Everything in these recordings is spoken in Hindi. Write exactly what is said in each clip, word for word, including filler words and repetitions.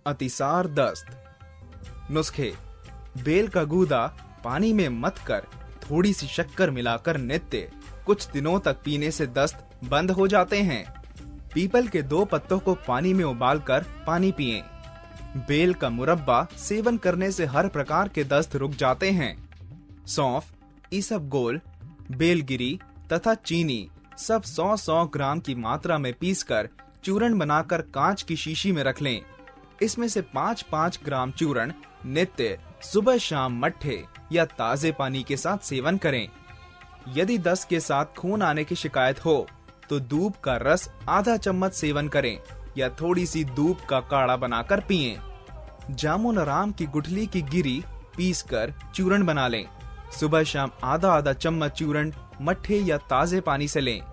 अतिसार दस्त। नुस्खे: बेल का गूदा पानी में मथ कर थोड़ी सी शक्कर मिलाकर नित्य कुछ दिनों तक पीने से दस्त बंद हो जाते हैं। पीपल के दो पत्तों को पानी में उबालकर पानी पिएं। बेल का मुरब्बा सेवन करने से हर प्रकार के दस्त रुक जाते हैं। सौंफ, इसबगोल, बेलगिरी तथा चीनी सब सौ सौ ग्राम की मात्रा में पीसकर चूर्ण बनाकर कांच की शीशी में रख लें। इसमें से पाँच पाँच ग्राम चूर्ण नित्य सुबह शाम मट्ठे या ताजे पानी के साथ सेवन करें। यदि दस्त के साथ खून आने की शिकायत हो तो दूब का रस आधा चम्मच सेवन करें या थोड़ी सी दूब का काढ़ा बनाकर पिएं। जामुन आराम की गुठली की गिरी पीसकर चूर्ण बना लें। सुबह शाम आधा आधा चम्मच चूर्ण मट्ठे या ताजे पानी से लें।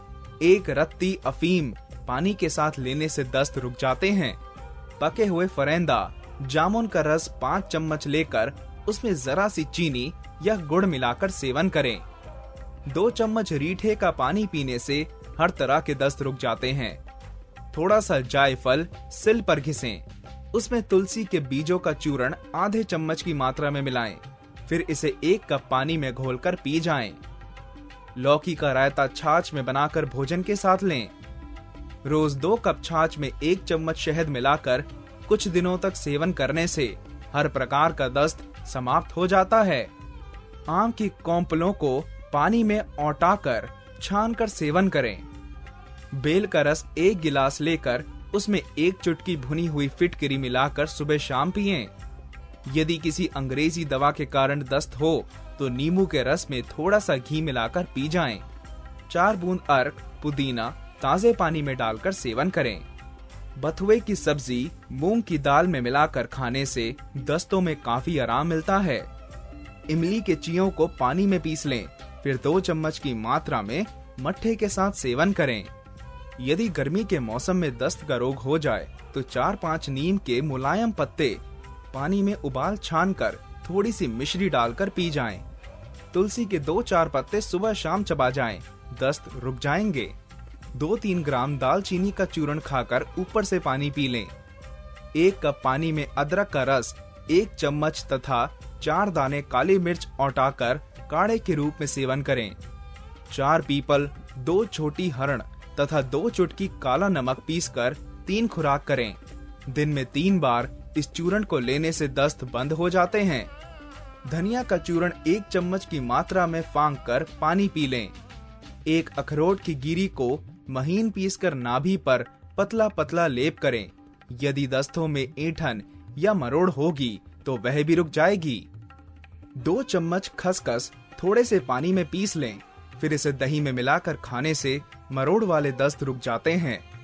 एक रत्ती अफीम पानी के साथ लेने से दस्त रुक जाते हैं। पके हुए फरेंदा जामुन का रस पाँच चम्मच लेकर उसमें जरा सी चीनी या गुड़ मिलाकर सेवन करें। दो चम्मच रीठे का पानी पीने से हर तरह के दस्त रुक जाते हैं। थोड़ा सा जायफल सिल पर घिसें। उसमें तुलसी के बीजों का चूर्ण आधे चम्मच की मात्रा में मिलाएं। फिर इसे एक कप पानी में घोलकर पी जाएं। लौकी का रायता छाछ में बनाकर भोजन के साथ लें। रोज दो कप छाछ में एक चम्मच शहद मिलाकर कुछ दिनों तक सेवन करने से हर प्रकार का दस्त समाप्त हो जाता है। आम की कौंपलों को पानी में औटाकर छानकर सेवन करें। बेल का रस एक गिलास लेकर उसमें एक चुटकी भुनी हुई फिटकरी मिलाकर सुबह शाम पिएं। यदि किसी अंग्रेजी दवा के कारण दस्त हो तो नींबू के रस में थोड़ा सा घी मिलाकर पी जाएं। चार बूंद अर्क पुदीना ताजे पानी में डालकर सेवन करें। बथुए की सब्जी मूंग की दाल में मिलाकर खाने से दस्तों में काफी आराम मिलता है। इमली के चीयों को पानी में पीस लें, फिर दो चम्मच की मात्रा में मट्ठे के साथ सेवन करें। यदि गर्मी के मौसम में दस्त का रोग हो जाए तो चार पाँच नीम के मुलायम पत्ते पानी में उबाल छानकर थोड़ी सी मिश्री डालकर पी जाएं। तुलसी के दो चार पत्ते सुबह शाम चबा जाएं, दस्त रुक जाएंगे। दो तीन ग्राम दालचीनी का चूर्ण खाकर ऊपर से पानी पी लें। एक कप पानी में अदरक का रस एक चम्मच तथा चार दाने काली मिर्च औटाकर काढ़े के रूप में सेवन करें। चार पीपल, दो छोटी हरण तथा दो चुटकी काला नमक पीसकर तीन खुराक करें। दिन में तीन बार इस चूर्ण को लेने से दस्त बंद हो जाते हैं। धनिया का चूर्ण एक चम्मच की मात्रा में फांक कर पानी पी लें। एक अखरोट की गिरी को महीन पीसकर नाभि पर पतला पतला लेप करें। यदि दस्तों में ऐंठन या मरोड़ होगी तो वह भी रुक जाएगी। दो चम्मच खसखस थोड़े से पानी में पीस लें, फिर इसे दही में मिलाकर खाने से मरोड़ वाले दस्त रुक जाते हैं।